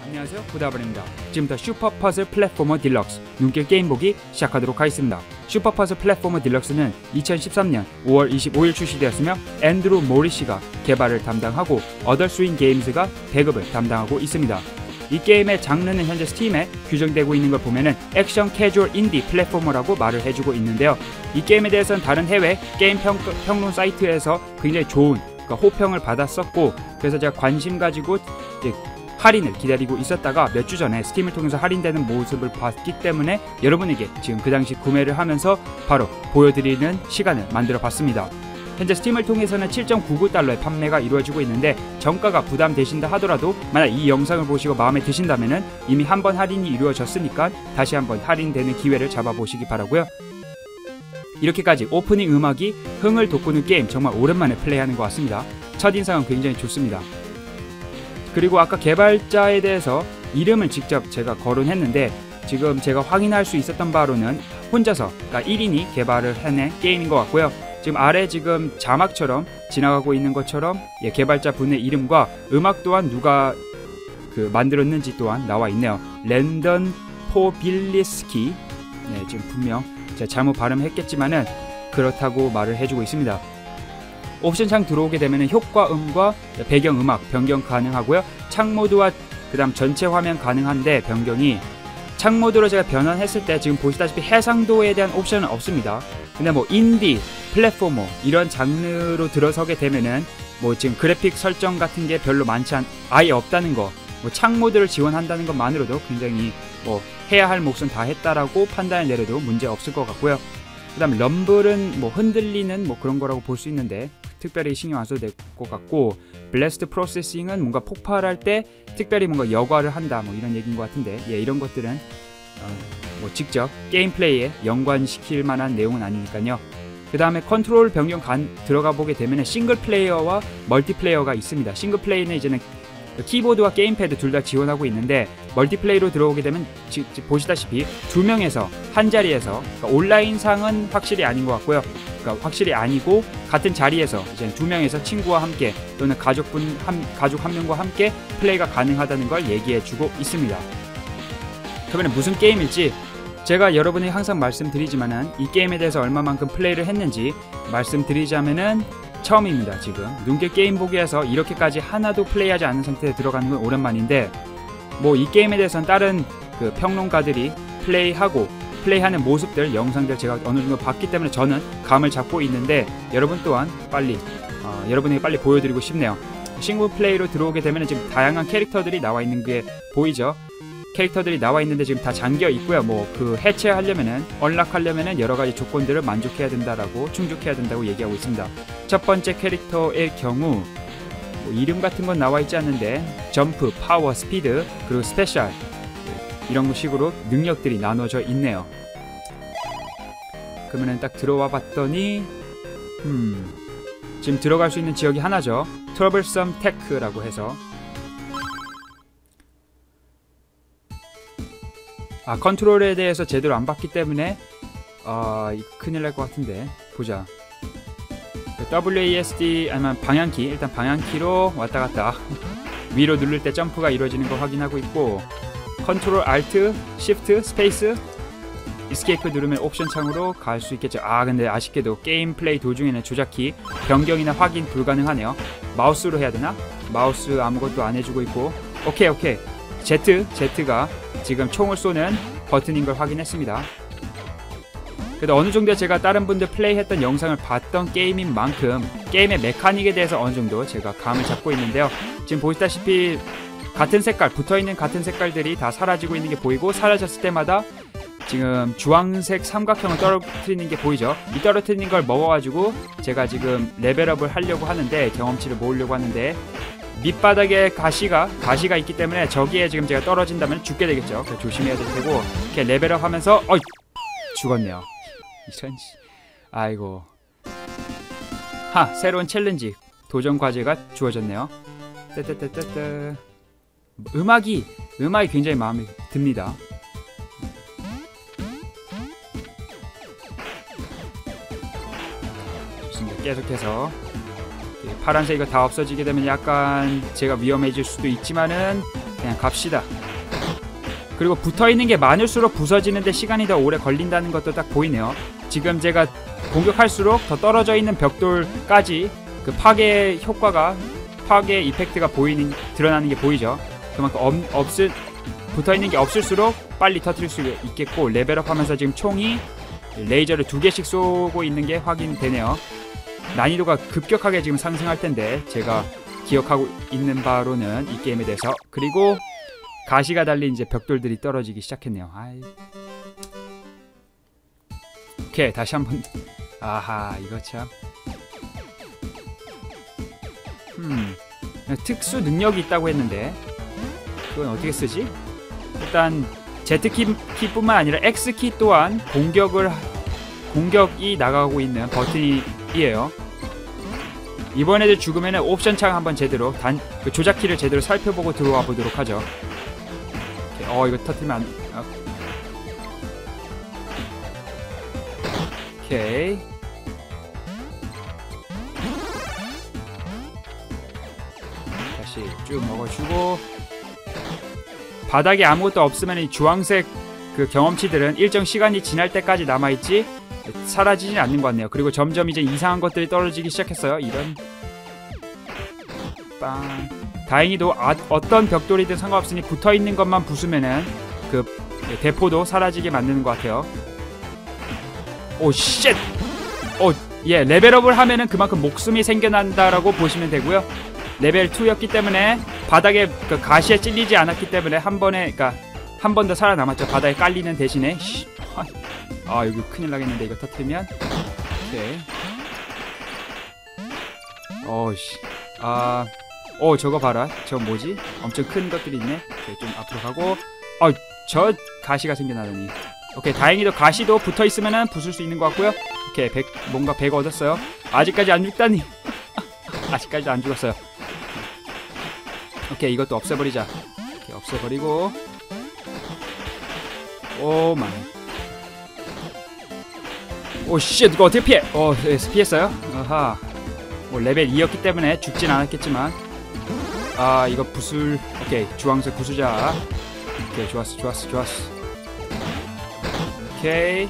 안녕하세요, 후다블입니다. 지금부터 슈퍼퍼즐 플랫포머 딜럭스 눈길 게임 보기 시작하도록 하겠습니다. 슈퍼퍼즐 플랫포머 딜럭스는 2013년 5월 25일 출시되었으며 앤드루 모리시가 개발을 담당하고 어덜스윙 게임즈가 배급을 담당하고 있습니다. 이 게임의 장르는 현재 스팀에 규정되고 있는 걸 보면은 액션 캐주얼 인디 플랫포머라고 말을 해주고 있는데요. 이 게임에 대해서는 다른 해외 게임 평론 사이트에서 굉장히 좋은 호평을 받았었고, 그래서 제가 관심 가지고 할인을 기다리고 있었다가 몇 주 전에 스팀을 통해서 할인되는 모습을 봤기 때문에 여러분에게 지금 그 당시 구매를 하면서 바로 보여드리는 시간을 만들어 봤습니다. 현재 스팀을 통해서는 7.99달러의 판매가 이루어지고 있는데, 정가가 부담되신다 하더라도 만약 이 영상을 보시고 마음에 드신다면 이미 한번 할인이 이루어졌으니까 다시 한번 할인되는 기회를 잡아보시기 바라고요. 이렇게까지 오프닝 음악이 흥을 돋구는 게임, 정말 오랜만에 플레이하는 것 같습니다. 첫인상은 굉장히 좋습니다. 그리고 아까 개발자에 대해서 이름을 직접 제가 거론했는데, 지금 제가 확인할 수 있었던 바로는 혼자서, 그러니까 1인이 개발을 해낸 게임인 것 같고요. 지금 아래 지금 자막처럼 지나가고 있는 것처럼 개발자 분의 이름과 음악 또한 누가 만들었는지 또한 나와 있네요. 랜던 포빌리스키. 네, 지금 분명 제가 잘못 발음했겠지만은 그렇다고 말을 해주고 있습니다. 옵션 창 들어오게 되면 효과음과 배경음악 변경 가능하고요. 창 모드와 그 다음 전체 화면 가능한데, 변경이 창 모드로 제가 변환했을 때 지금 보시다시피 해상도에 대한 옵션은 없습니다. 근데 뭐 인디, 플랫포머 이런 장르로 들어서게 되면은 뭐 지금 그래픽 설정 같은 게 별로 아예 없다는 거, 뭐 창 모드를 지원한다는 것만으로도 굉장히 뭐 해야 할 몫은 다 했다라고 판단을 내려도 문제 없을 것 같고요. 그 다음 럼블은 뭐 흔들리는 뭐 그런 거라고 볼 수 있는데 특별히 신경 안 써도 될 것 같고, 블래스트 프로세싱은 뭔가 폭발할 때 특별히 뭔가 여과를 한다 뭐 이런 얘기인 것 같은데, 이런 것들은 뭐 직접 게임 플레이에 연관시킬 만한 내용은 아니니까요. 그 다음에 컨트롤 변경 들어가 보게 되면 싱글 플레이어와 멀티플레이어가 있습니다. 싱글 플레이는 이제는 키보드와 게임패드 둘 다 지원하고 있는데, 멀티플레이로 들어오게 되면 보시다시피 두 명에서 한 자리에서, 그러니까 온라인상은 확실히 아닌 것 같고요. 그러니까 확실히 아니고 같은 자리에서 이제 두 명에서 친구와 함께 또는 가족 한 명과 함께 플레이가 가능하다는 걸 얘기해주고 있습니다. 그러면 무슨 게임일지 제가 여러분이 항상 말씀드리지만은 이 게임에 대해서 얼마만큼 플레이를 했는지 말씀드리자면은 처음입니다. 지금 눈길 게임 보기에서 이렇게까지 하나도 플레이하지 않은 상태에 들어가는 건 오랜만인데, 뭐 이 게임에 대해서는 다른 평론가들이 플레이하는 모습들, 영상들 제가 어느 정도 봤기 때문에 저는 감을 잡고 있는데, 여러분 또한 여러분에게 빨리 보여드리고 싶네요. 싱글 플레이로 들어오게 되면 지금 다양한 캐릭터들이 나와 있는 게 보이죠? 캐릭터들이 나와 있는데 지금 다 잠겨 있고요. 뭐 해체하려면은, 언락하려면은 여러 가지 조건들을 충족해야 된다고 얘기하고 있습니다. 첫 번째 캐릭터의 경우 뭐 이름 같은 건 나와 있지 않는데, 점프, 파워, 스피드, 그리고 스페셜 이런 식으로 능력들이 나눠져 있네요. 그러면은 딱 들어와 봤더니 지금 들어갈 수 있는 지역이 하나죠. 트러블썸 테크라고 해서, 컨트롤에 대해서 제대로 안 봤기 때문에 이거 큰일 날 것 같은데, 보자. WASD 아니면 방향키, 일단 방향키로 왔다 갔다 위로 누를 때 점프가 이루어지는 거 확인하고 있고, 컨트롤 알트 시프트 스페이스 이스케이프 누르면 옵션 창으로 갈 수 있겠죠. 근데 아쉽게도 게임 플레이 도중에는 조작키 변경이나 확인 불가능하네요. 마우스로 해야 되나? 마우스 아무것도 안 해주고 있고, 오케이. Z가 지금 총을 쏘는 버튼인 걸 확인했습니다. 그래도 어느 정도 제가 다른 분들 플레이했던 영상을 봤던 게임인 만큼 게임의 메카닉에 대해서 어느 정도 제가 감을 잡고 있는데요. 지금 보시다시피 붙어있는 같은 색깔들이 다 사라지고 있는 게 보이고, 사라졌을 때마다 지금 주황색 삼각형을 떨어뜨리는 게 보이죠. 이 떨어뜨리는 걸 먹어가지고 제가 지금 레벨업을 하려고 하는데, 경험치를 모으려고 하는데, 밑바닥에 가시가 있기 때문에 저기에 지금 제가 떨어진다면 죽게 되겠죠. 그래서 조심해야 될 테고, 이렇게 레벨업 하면서 죽었네요. 이런 아이고. 새로운 챌린지 도전 과제가 주어졌네요. 뜨뜨뜨뜨뜨. 음악이 굉장히 마음에 듭니다. 좋습니다. 계속해서 파란색이 다 없어지게 되면 약간 제가 위험해질 수도 있지만은 그냥 갑시다. 그리고 붙어있는 게 많을수록 부서지는데 시간이 더 오래 걸린다는 것도 딱 보이네요. 지금 제가 공격할수록 더 떨어져 있는 벽돌까지 그 파괴 효과가, 파괴 이펙트가 드러나는 게 보이죠. 그만큼 붙어있는 게 없을수록 빨리 터뜨릴 수 있겠고, 레벨업 하면서 지금 총이 레이저를 2개씩 쏘고 있는 게 확인되네요. 난이도가 급격하게 지금 상승할 텐데, 제가 기억하고 있는 바로는 이 게임에 대해서. 그리고 가시가 달린 이제 벽돌들이 떨어지기 시작했네요. 아이. 오케이, 다시 한번. 아하, 이거 참. 특수 능력이 있다고 했는데 그건 어떻게 쓰지? 일단 Z키뿐만 아니라 X키 또한 공격이 나가고 있는 버튼이에요. 이번에도 죽으면 옵션 창 한번 제대로 그 조작키를 제대로 살펴보고 들어와 보도록 하죠. 이거 터뜨리면 안... 오케이. 다시 쭉 먹어주고, 바닥에 아무것도 없으면 이 주황색 그 경험치들은 일정 시간이 지날 때까지 남아있지 사라지진 않는 것 같네요. 그리고 점점 이제 이상한 것들이 떨어지기 시작했어요. 이런 빵. 다행히도 어떤 벽돌이든 상관없으니 붙어있는 것만 부수면은 그 대포도 사라지게 만드는 것 같아요. 오 쉣! 예, 레벨업을 하면은 그만큼 목숨이 생겨난다라고 보시면 되고요. 레벨 2였기 때문에 바닥에 그 가시에 찔리지 않았기 때문에 한 번 더 살아남았죠. 바닥에 깔리는 대신에. 여기 큰일 나겠는데, 이거 터뜨리면. 오케이. 저거 봐라. 저거 뭐지? 엄청 큰 것들이 있네. 오케이, 좀 앞으로 가고. 저 가시가 생겨나더니. 오케이, 다행히도 가시도 붙어있으면은 부술 수 있는 것 같고요. 오케이, 뭔가 100 얻었어요. 아직까지 안 죽다니. 아직까지도 안 죽었어요. 오케이, 이것도 없애버리자. 오케이, 없애버리고. 오 마이. 오 쉣, 이거 어떻게 피해? 피했어요? 아하. 레벨 2였기 때문에 죽진 않았겠지만, 이거 오케이, 주황색 부수자. 오케이, 좋았어. 오케이.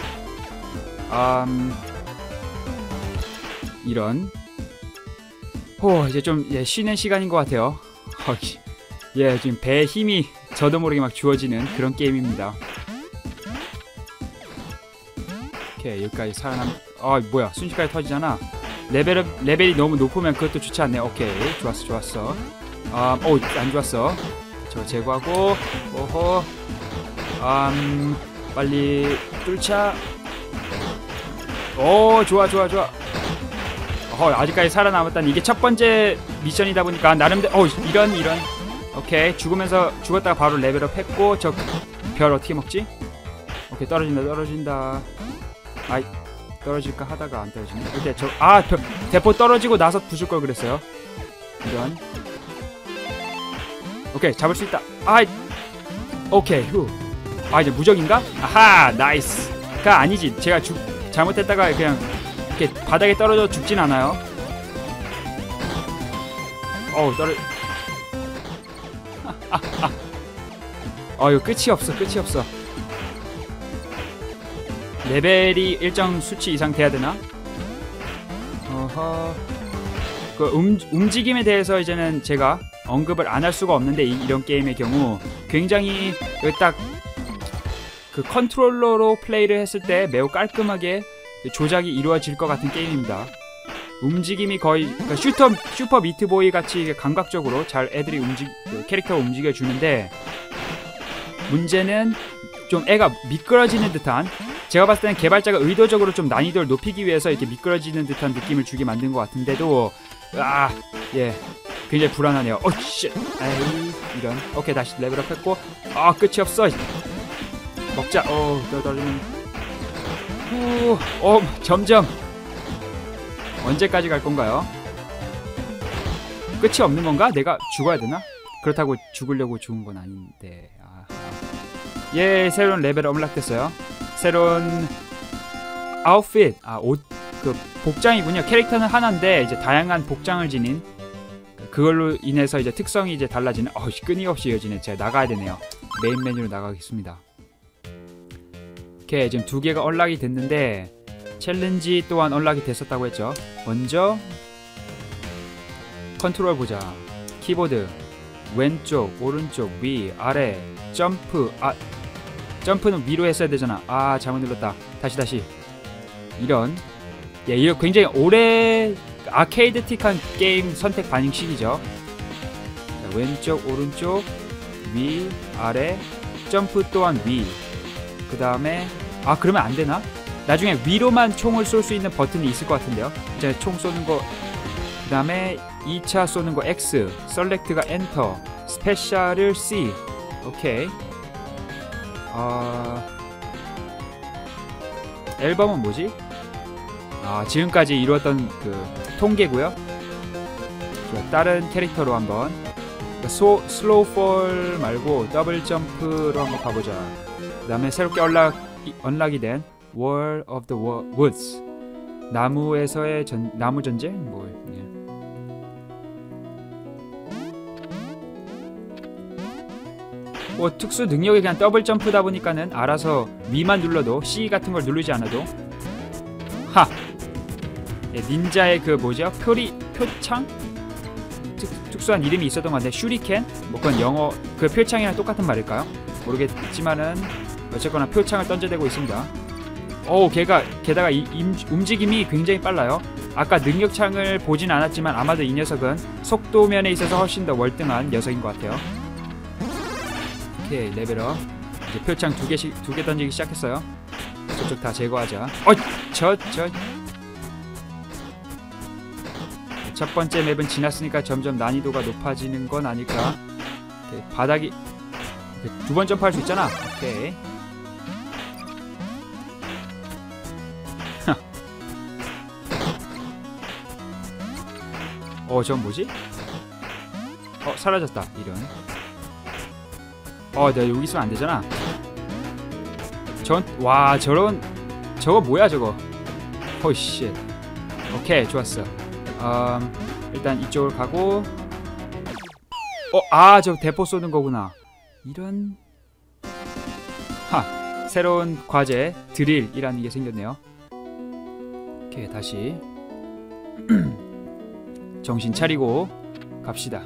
이런. 이제 좀 쉬는 시간인 것 같아요. 지금 배에 힘이 저도 모르게 막 주어지는 그런 게임입니다. 오케이, 여기까지 뭐야, 순식간에 터지잖아. 레벨이 너무 높으면 그것도 좋지 않네. 오케이, 좋았어. 안 좋았어. 저거 제거하고. 빨리 뚫자. 좋아. 아직까지 살아남았다니. 이게 첫 번째 미션이다 보니까 나름대로. 이런. 오케이, 죽었다가 바로 레벨업 했고. 저 별 어떻게 먹지? 오케이, 떨어진다. 아이, 떨어질까 하다가 안 떨어지네. 오케이, 대포 떨어지고 나서 부술 걸 그랬어요. 이런. 오케이, 잡을 수 있다. 오케이, 이제 무적인가? 아하, 나이스가 아니지. 제가 잘못했다가 그냥 이렇게 바닥에 떨어져 죽진 않아요. 이거 끝이 없어. 레벨이 일정 수치 이상 돼야 되나? 그 움직임에 대해서 이제는 제가 언급을 안 할 수가 없는데, 이런 게임의 경우 굉장히 딱 그 컨트롤러로 플레이를 했을 때 매우 깔끔하게 조작이 이루어질 것 같은 게임입니다. 움직임이 거의 슈퍼 미트보이 같이 감각적으로 잘 애들이 캐릭터가 움직여주는데, 문제는 좀 애가 미끄러지는 듯한, 제가 봤을 때는 개발자가 의도적으로 좀 난이도를 높이기 위해서 이렇게 미끄러지는 듯한 느낌을 주게 만든 것 같은데도, 굉장히 불안하네요. 쉣. 이런. 오케이, 다시 레벨업 했고. 끝이 없어. 먹자. 떨어지면. 점점. 언제까지 갈 건가요? 끝이 없는 건가? 내가 죽어야 되나? 그렇다고 죽으려고 죽은 건 아닌데. 새로운 레벨 업락됐어요. 새로운 옷, 그 복장이군요. 캐릭터는 하나인데 이제 다양한 복장을 지닌 그걸로 인해서 이제 특성이 이제 달라지는. 끊임없이 이어지네. 제가 나가야 되네요. 메인 메뉴로 나가겠습니다. 오케이, 지금 2개가 언락이 됐는데 챌린지 또한 언락이 됐었다고 했죠. 먼저 컨트롤 보자. 키보드 왼쪽, 오른쪽, 위, 아래, 점프. 점프는 위로 했어야 되잖아. 잘못 눌렀다. 다시. 이런. 이거 굉장히 오래 아케이드틱한 게임 선택 반응식이죠. 자, 왼쪽, 오른쪽, 위, 아래, 점프 또한 위. 그 다음에 그러면 안 되나? 나중에 위로만 총을 쏠 수 있는 버튼이 있을 것 같은데요. 이제 총 쏘는 거. 그 다음에 2차 쏘는 거 X, 셀렉트가 엔터, 스페셜을 C. 오케이. 앨범은 뭐지? 지금까지 이루었던 그 통계고요. 다른 캐릭터로 한번 슬로우 폴 말고 더블 점프로 한번 가보자. 그 다음에 새롭게 언락이 된 War of the Woods, 나무에서의 나무 전쟁? 특수 능력이 그냥 더블 점프다 보니까는 알아서 위만 눌러도 C 같은 걸 누르지 않아도 닌자의 그 뭐죠? 표창? 특수한 이름이 있었던 건데 슈리켄? 그건 영어 그 표창이랑 똑같은 말일까요? 모르겠지만은 어쨌거나 표창을 던져대고 있습니다. 게다가 움직임이 굉장히 빨라요. 아까 능력창을 보진 않았지만 아마도 이 녀석은 속도면에 있어서 훨씬 더 월등한 녀석인 것 같아요. 오케이, 레벨업. 이제 표창 2개 던지기 시작했어요. 저쪽 다 제거하자. 첫 번째 맵은 지났으니까 점점 난이도가 높아지는 건 아닐까. 오케이, 바닥이 2번 점프할 수 있잖아. 오케이. 저건 뭐지? 사라졌다. 이런. 내가 여기 있으면 안 되잖아. 저거 뭐야 저거. 쉣. 오케이, 좋았어. 일단 이쪽으로 가고. 저 대포 쏘는 거구나. 이런. 새로운 과제 드릴이라는 게 생겼네요. 오케이, 다시 정신 차리고 갑시다.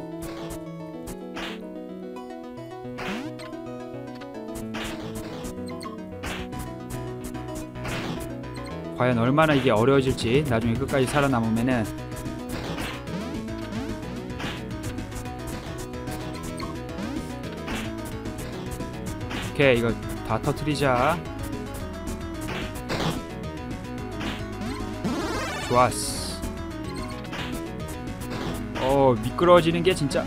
과연 얼마나 이게 어려워질지 나중에 끝까지 살아남으면은. 오케이, 이거 다 터트리자. 좋았어. 미끄러워지는 게 진짜.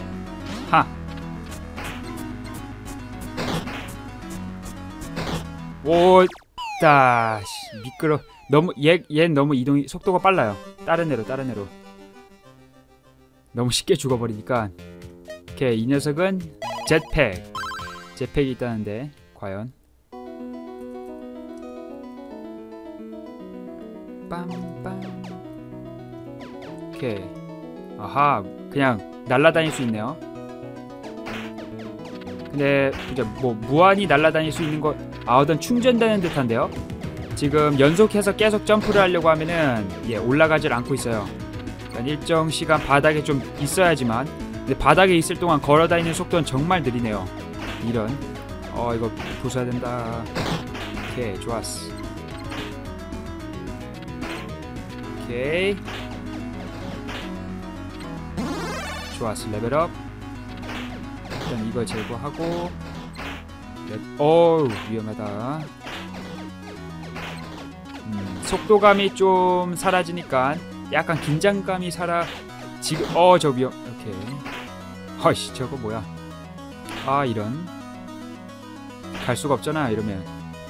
너무 얘는 너무 이동이 속도가 빨라요. 다른 애로 너무 쉽게 죽어버리니까. 오케이, 이 녀석은 jet팩이 있다는데 과연. 빰빰. 오케이. 그냥 날아다닐 수 있네요. 근데 이제 무한히 날아다닐 수 있는 거 어떤 충전되는 듯한데요. 지금 연속해서 계속 점프를 하려고 하면은 올라가질 않고 있어요. 그러니까 일정 시간 바닥에 좀 있어야지만. 근데 바닥에 있을 동안 걸어다니는 속도는 정말 느리네요. 이런. 이거 부숴야 된다. 오케이, 좋았어. 오케이, 좋았어. 레벨업. 일단 이거 제거하고. 위험하다. 속도감이 좀 사라지니까 약간 긴장감이 지금 저 위험. 오케이. 저거 뭐야. 이런. 갈 수가 없잖아 이러면.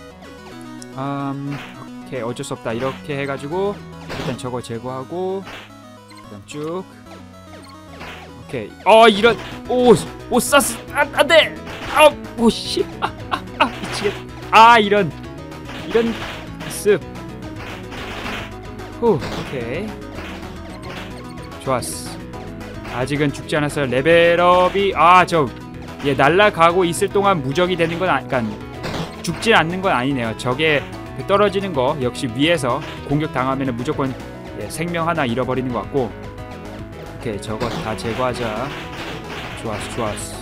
오케이, 어쩔 수 없다. 이렇게 해가지고 일단 저거 제거하고 그다음 쭉. 오케이. 이런. 쐈어. 안돼. 씨. 미치겠다. 이런 습. 오케이, 좋았어. 아직은 죽지 않았어요. 레벨업이 얘 날아가고 있을 동안 무적이 되는 건 그러니까 죽지 않는 건 아니네요. 적의 그 떨어지는 거 역시 위에서 공격 당하면 무조건 생명 하나 잃어버리는 것 같고. 오케이, 저거 다 제거하자. 좋았어.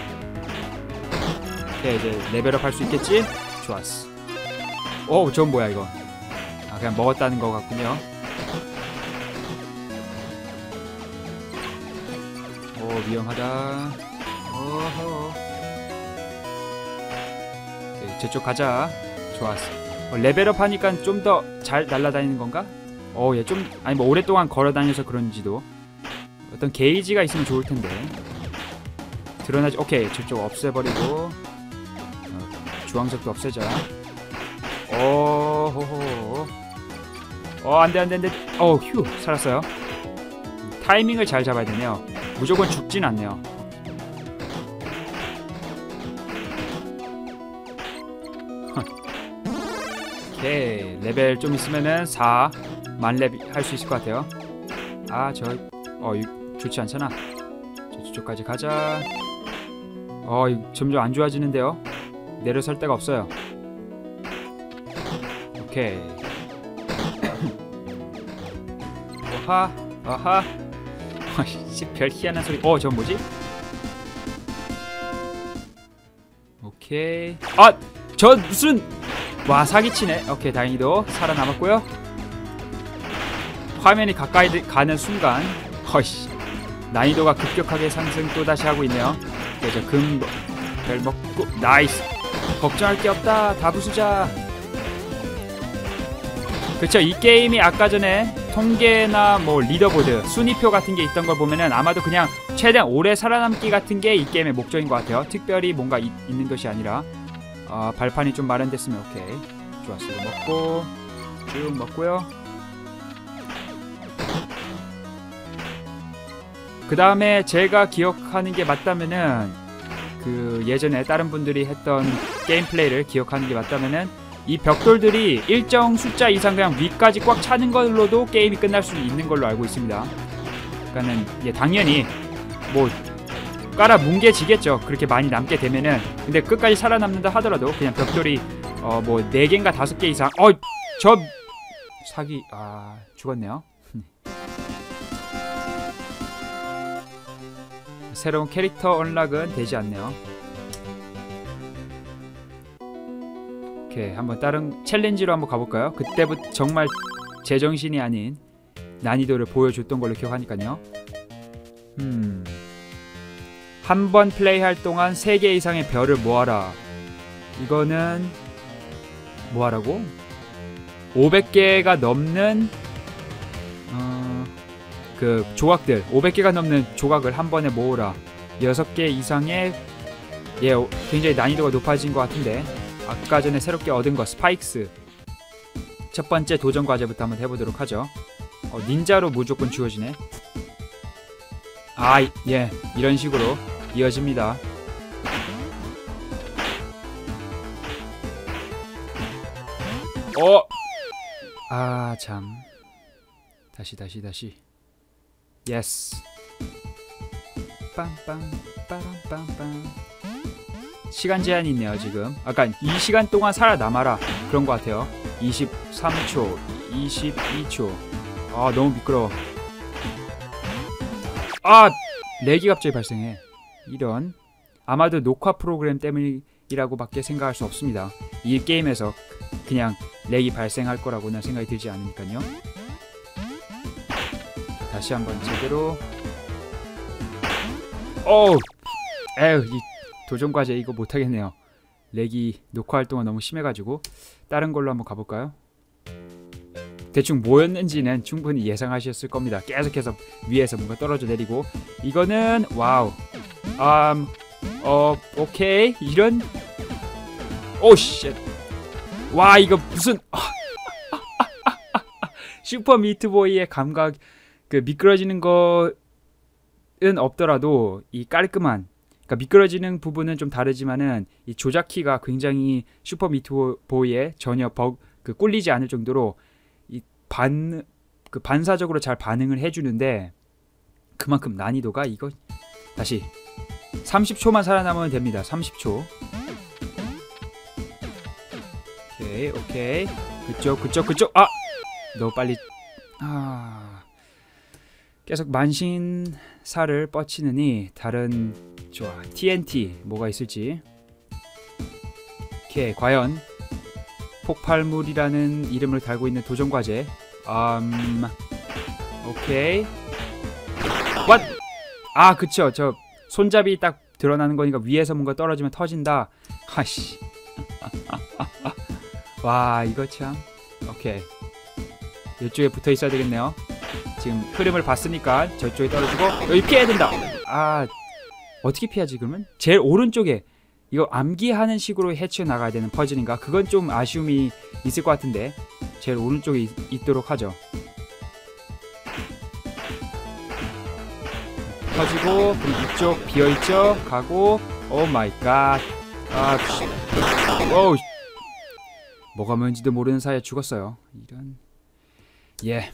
오케이, 이제 레벨업 할 수 있겠지? 좋았어. 오, 저건 뭐야 이거? 그냥 먹었다는 거 같군요. 오, 위험하다. 오호. 오케이, 저쪽 가자. 좋았어. 레벨업 하니까 좀 더 잘 날아다니는 건가? 얘 좀 아니 뭐 오랫동안 걸어다녀서 그런지도 어떤 게이지가 있으면 좋을 텐데. 드러나지. 오케이, 저쪽 없애버리고 주황색도 없애자. 오호호. 안돼. 휴, 살았어요. 타이밍을 잘 잡아야 되네요. 무조건 죽진 않네요. 오케이, 레벨 좀 있으면은 4만 레벨 할 수 있을 것 같아요. 좋지 않잖아. 저쪽까지 가자. 점점 안 좋아지는데요. 내려설 데가 없어요. 오케이. 아하. 별 희한한 소리. 저건 뭐지? 오케이. 저 무슨 사기치네. 오케이, 다행히도 살아남았고요. 화면이 가까이 가는 순간 난이도가 급격하게 상승 또다시 하고 있네요. 저 별 먹고 나이스. 걱정할 게 없다. 다 부수자. 그쵸, 이 게임이 아까 전에 통계나 뭐 리더보드, 순위표 같은 게 있던 걸 보면은 아마도 그냥 최대한 오래 살아남기 같은 게 이 게임의 목적인 것 같아요. 특별히 뭔가 있는 것이 아니라. 발판이 좀 마련됐으면 오케이. 좋았어. 이거 먹고 쭉 먹고요. 그 다음에 제가 기억하는 게 맞다면은 그 예전에 다른 분들이 했던 게임 플레이를 기억하는 게 맞다면은 이 벽돌들이 일정 숫자 이상 그냥 위까지 꽉 차는 걸로도 게임이 끝날 수 있는 걸로 알고 있습니다. 그러니까는 당연히 뭐 깔아 뭉개지겠죠. 그렇게 많이 남게 되면은. 근데 끝까지 살아남는다 하더라도 그냥 벽돌이 뭐 4개인가 5개 이상 저 사기 죽었네요. 새로운 캐릭터 언락은 되지 않네요. 오케이, 한번 다른 챌린지로 한번 가볼까요? 그때부터 정말 제정신이 아닌 난이도를 보여줬던 걸로 기억하니까요. 한 번 플레이할 동안 3개 이상의 별을 모아라. 이거는 뭐하라고? 500개가 넘는 그 조각들, 500개가 넘는 조각을 한 번에 모으라. 6개 이상의 굉장히 난이도가 높아진 것 같은데, 아까 전에 새롭게 얻은 거 스파이크스. 첫 번째 도전 과제부터 한번 해보도록 하죠. 닌자로 무조건 주어지네. 이런 식으로 이어집니다. 참. 다시. 예스. 빵빵 빠람빵빵. 시간 제한이 있네요 지금. 아까 이 시간 동안 살아남아라 그런 것 같아요. 23초 22초. 너무 미끄러워. 렉이 갑자기 발생해. 이런. 아마도 녹화 프로그램 때문이라고 밖에 생각할 수 없습니다. 이 게임에서 그냥 렉이 발생할 거라고는 생각이 들지 않으니까요. 다시 한번 제대로. 이 도전 과제 이거 못하겠네요. 렉이 녹화할 동안 너무 심해가지고. 다른 걸로 한번 가볼까요? 대충 뭐였는지는 충분히 예상하셨을 겁니다. 계속해서 위에서 뭔가 떨어져 내리고. 이거는 와우. 오케이. 이런. 쉣. 와, 이거 무슨 슈퍼 미트보이의 감각. 그 미끄러지는 거는 없더라도 이 깔끔한, 그러니까 미끄러지는 부분은 좀 다르지만은 이 조작키가 굉장히 슈퍼 미트보이에 전혀 꿀리지 않을 정도로 이 반사적으로 잘 반응을 해주는데, 그만큼 난이도가 이거 다시 30초만 살아남으면 됩니다. 30초. 오케이 오케이. 그쪽. 아! 너무 빨리. 아, 계속 만신사를 뻗치느니 다른 좋아 TNT 뭐가 있을지. 오케이 과연 폭발물이라는 이름을 달고 있는 도전과제. 오케이. What? 아 그쵸 저 손잡이 딱 드러나는 거니까 위에서 뭔가 떨어지면 터진다. 하씨. 와 이거 참. 오케이 이쪽에 붙어 있어야 되겠네요. 지금 흐름을 봤으니까 저쪽에 떨어지고 여기 피해야 된다. 아 어떻게 피하지 그러면? 제일 오른쪽에 이거 암기하는 식으로 헤쳐 나가야 되는 퍼즐인가? 그건 좀 아쉬움이 있을 것 같은데 제일 오른쪽에 있도록 하죠. 터지고 그럼 이쪽 비어있죠? 가고 오 마이 갓. 아 오우 뭐가 뭔지도 모르는 사이에 죽었어요. 이런. 예.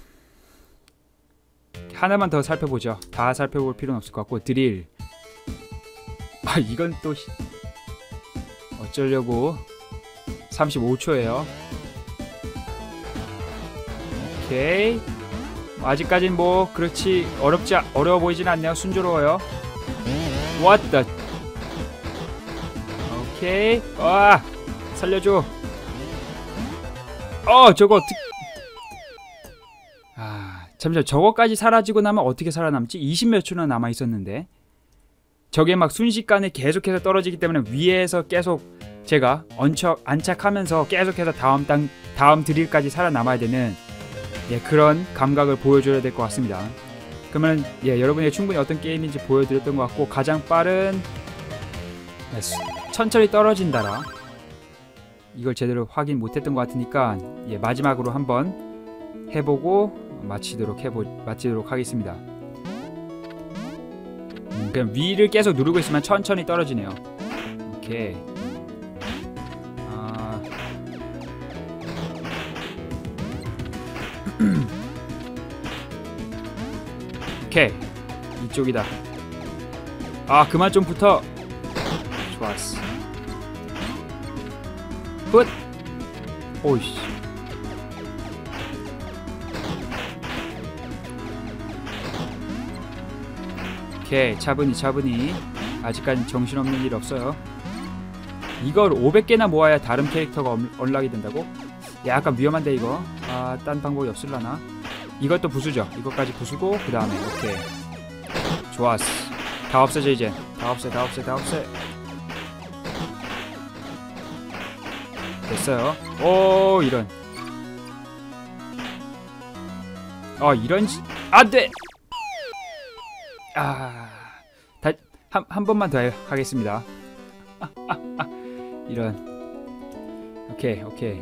하나만 더 살펴보죠. 다 살펴볼 필요는 없을 것 같고. 드릴. 아 이건 또 어쩌려고. 35초예요. 오케이. 아직까진 뭐 그렇지 어려워 보이진 않네요. 순조로워요. What the. 오케이. 와 살려줘. 저거 잠시만 저거까지 사라지고 나면 어떻게 살아남지? 20몇 초나 남아 있었는데 저게 막 순식간에 계속해서 떨어지기 때문에 위에서 계속 제가 안착하면서 계속해서 다음 드릴까지 살아남아야 되는 그런 감각을 보여줘야 될 것 같습니다. 그러면 여러분이 충분히 어떤 게임인지 보여드렸던 것 같고 가장 빠른 천천히 떨어진다라 이걸 제대로 확인 못했던 것 같으니까 마지막으로 한번 해보고 마치도록 하겠습니다. 그냥 위를 계속 누르고 있으면 천천히 떨어지네요. 오케이. 오케이 이쪽이다. 아 그만 좀 붙어. 좋았어. 굿. 오이씨. 오케이 차분히. 아직까지 정신없는 일 없어요. 이걸 500개나 모아야 다른 캐릭터가 언락이 된다고? 약간 위험한데 이거. 딴 방법이 없을라나? 이것도 부수죠. 이것까지 부수고 그 다음에 오케이 좋았어. 다 없애져 이제. 다 없애. 됐어요. 오 이런. 이런 안돼. 한 번만 더 하겠습니다. 이런. 오케이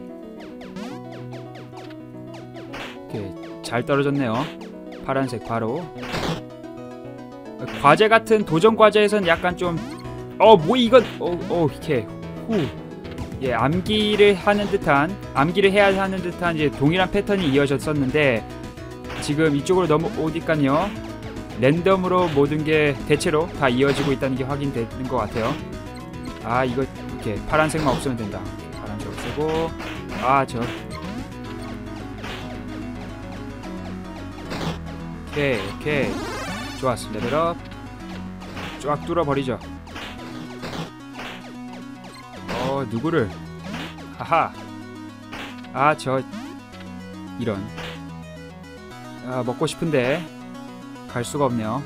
잘 떨어졌네요. 파란색 바로. 과제 같은 도전 과제에선 약간 좀 뭐 이건 오케이 후. 암기를 해야 하는 듯한 이제 동일한 패턴이 이어졌었는데 지금 이쪽으로 넘어오니까요 랜덤으로 모든 게 대체로 다 이어지고 있다는 게 확인되는 것 같아요. 이거 이렇게 파란색만 없으면 된다. 파란색 없애고 오케이 좋았어. 레벨업 쫙 뚫어버리죠. 누구를 하하. 이런. 먹고 싶은데 갈 수가 없네요.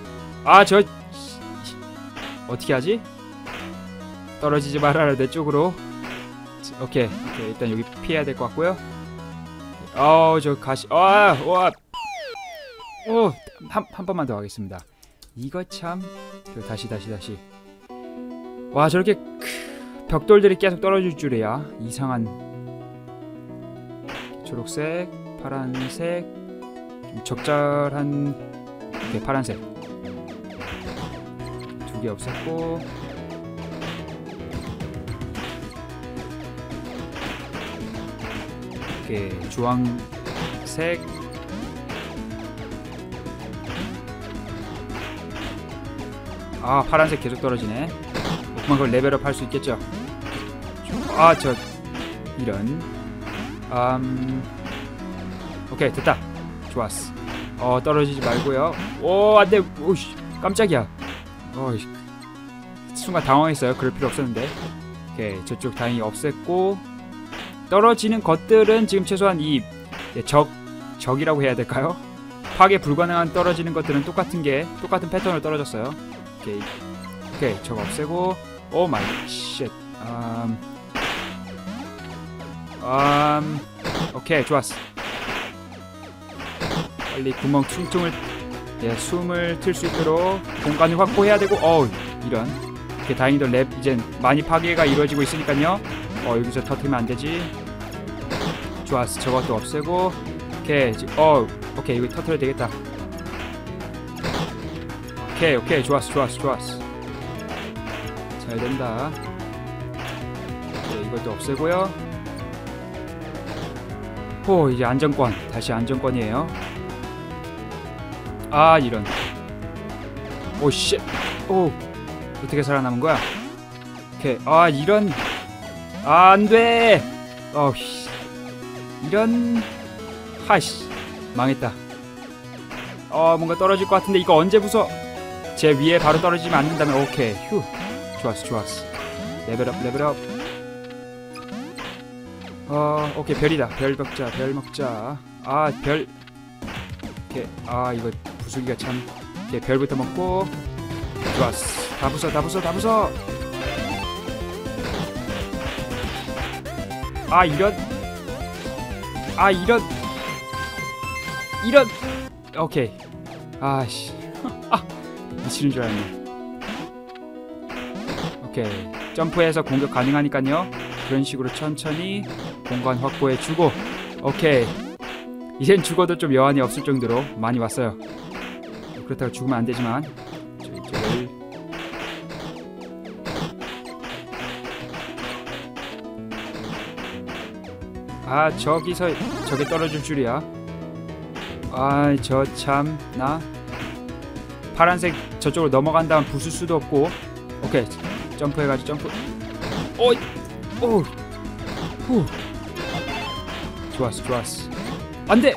어떻게 하지? 떨어지지 말아라 내 쪽으로. 오케이 일단 여기 피해야 될 것 같고요. 저 가시. 한 번만 더 하겠습니다. 이거 참. 다시. 와 저렇게 벽돌들이 계속 떨어질 줄이야. 이상한. 초록색, 파란색, 좀 적절한. 오케이 파란색. 2개 없앴고. 오케이 주황색. 아, 파란색 계속 떨어지네. 그만 그걸 레벨업 할 수 있겠죠. 저 이런. 오케이, 됐다. 좋았어. 떨어지지 말고요. 오, 안돼. 오씨, 깜짝이야. 순간 당황했어요. 그럴 필요 없었는데. 오케이, 저쪽 다행히 없앴고, 떨어지는 것들은 지금 최소한 이 적이라고 해야 될까요? 파괴 불가능한 떨어지는 것들은 똑같은 패턴으로 떨어졌어요. 오케이, 저거 없애고. 오 마이 쉣. 오케이, 좋았어. 빨리 구멍 퉁퉁을, 숨을 틀 수 있도록 공간을 확보해야 되고. 이런. 오케이, 다행히도 이젠 많이 파괴가 이루어지고 있으니까요. 여기서 터뜨리면 안 되지. 좋았어. 저것도 없애고. 오케이, 이거 터뜨려야 되겠다. 오케이, 좋았어. 잘 된다. 이것도 없애고요. 이제 안정권. 다시 안정권이에요. 이런. 쉣. 어떻게 살아남은 거야? 오케이. 이런. 안 돼. 이런. 하이씨. 망했다. 뭔가 떨어질 것 같은데 이거 언제 부숴? 제 위에 바로 떨어지면 안 된다면. 오케이. 휴. 좋았어. 레벨업. 오케이, 별이다. 별 먹자. 별. 오케이. 이거 부수기가 참. 오케이, 별부터 먹고. 좋았어. 다 부숴. 이런. 오케이. 씨. 미치는 줄 알았네. 오케이. 점프해서 공격 가능하니까요. 그런 식으로 천천히 공간 확보해주고. 오케이. 이젠 죽어도 좀 여한이 없을 정도로 많이 왔어요. 그렇다고 죽으면 안 되지만. 저기서 저게 떨어질 줄이야. 저 참나. 파란색 저쪽으로 넘어간 다음 부술 수도 없고. 오케이, 점프해가지고 점프. 좋았어. 안돼.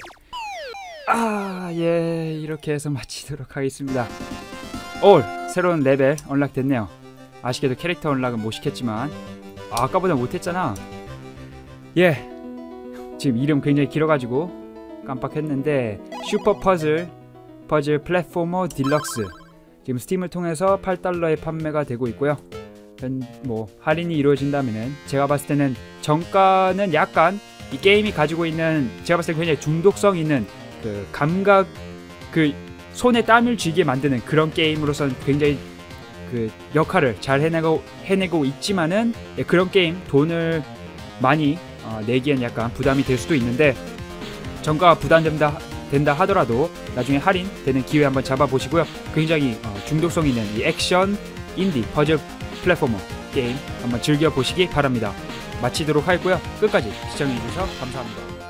이렇게 해서 마치도록 하겠습니다. 새로운 레벨 언락 됐네요. 아쉽게도 캐릭터 언락은 못 시켰지만 아까보다 못했잖아. 지금 이름 굉장히 길어가지고 깜빡했는데, 슈퍼 퍼즐 플랫포머 딜럭스, 지금 스팀을 통해서 $8에 판매가 되고 있고요. 할인이 이루어진다면은, 제가 봤을 때는 정가는 약간 이 게임이 가지고 있는, 제가 봤을 때 굉장히 중독성 있는 그 감각, 그 손에 땀을 쥐게 만드는 그런 게임으로서는 굉장히 그 역할을 잘 해내고 있지만은, 그런 게임 돈을 많이 내기엔 약간 부담이 될 수도 있는데, 정가가 부담된다 하더라도 나중에 할인되는 기회 한번 잡아보시고요. 굉장히 중독성 있는 이 액션 인디 퍼즐 플랫포머 게임 한번 즐겨보시기 바랍니다. 마치도록 하겠고요. 끝까지 시청해주셔서 감사합니다.